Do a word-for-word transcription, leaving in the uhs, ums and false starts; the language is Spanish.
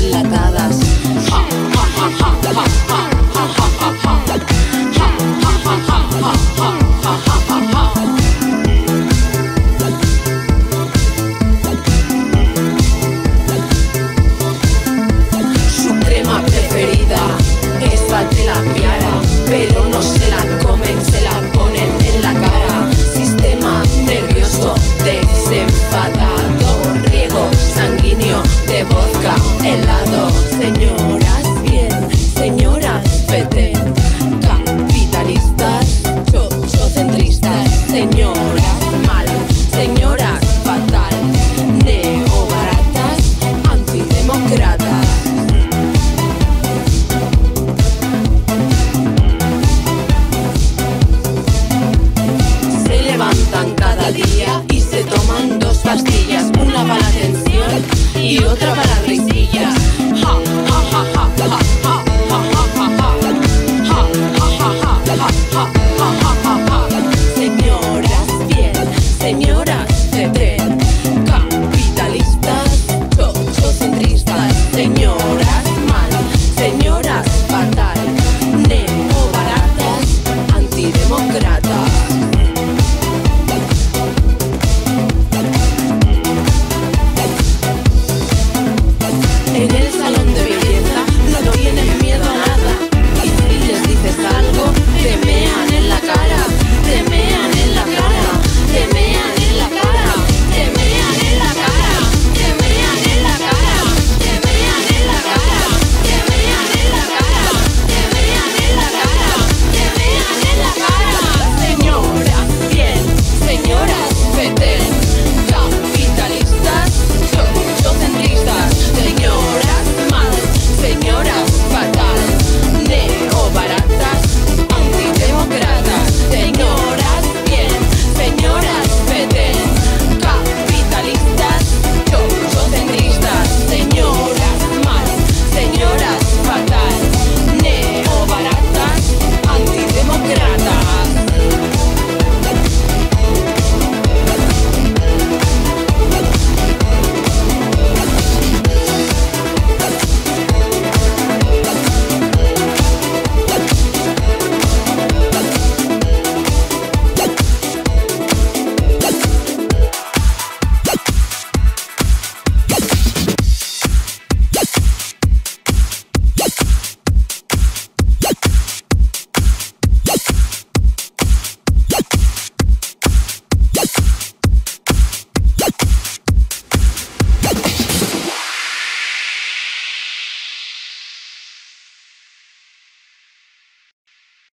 enlatadas. Ja, ja, ja, ja, ja, ja, ja, ja, ja, ja. Ja, ja, ja, ja, ja, ja, ja, ja, ja. Su crema preferida, esa de la piara, pero no se la comen, se la ponen en la cara. Sistema nervioso desenfadado, riego sanguíneo de vodka helado. Señora